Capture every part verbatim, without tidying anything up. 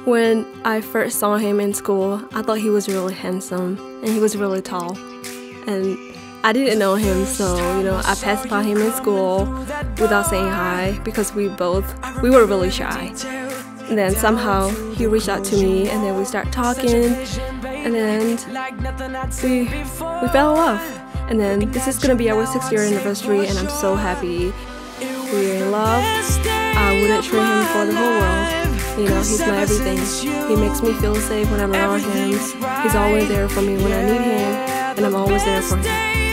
When I first saw him in school, I thought he was really handsome and he was really tall. And I didn't know him, so you know, I passed by him in school without saying hi because we both we were really shy. And then somehow he reached out to me, and then we started talking, and then we we fell in love. And then this is gonna be our sixth year anniversary, and I'm so happy we're in love. I wouldn't trade him for the whole world. You know, he's my everything. He makes me feel safe when I'm around him. He's always there for me when I need him, and I'm always there for him.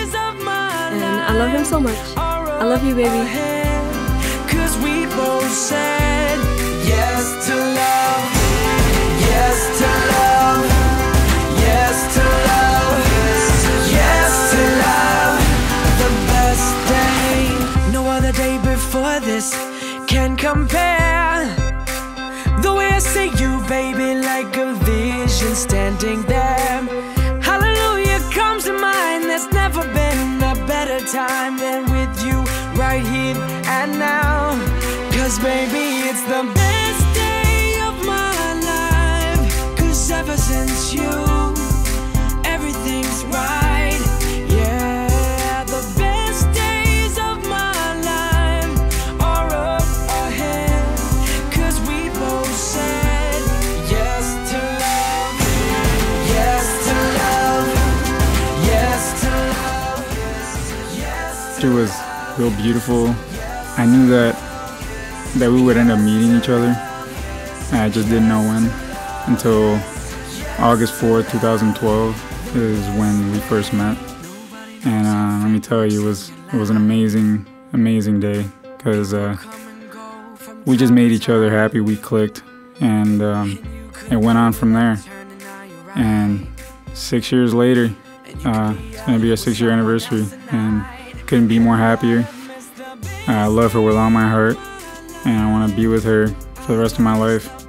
And I love him so much. I love you, baby. Cause we both said yes to love, yes to love, yes to love, yes to love. The best day, no other day before this can compare. The way I see you, baby, like a vision standing there. Hallelujah comes to mind. There's never been a better time than with you right here and now. Cause baby, it's the best day of my life. Cause ever since you, everything's right. Yeah, the best days of my life are up ahead. Cause we both said yes to love, yes to love, yes to love, yes to It was real beautiful. I knew that that we would end up meeting each other. I just didn't know when. Until August fourth, two thousand twelve is when we first met. And uh, let me tell you, it was it was an amazing, amazing day, because uh, we just made each other happy. We clicked, and um, it went on from there. And six years later, uh, it's gonna be our six-year anniversary, and couldn't be more happier. I love her with all my heart, and I want to be with her for the rest of my life.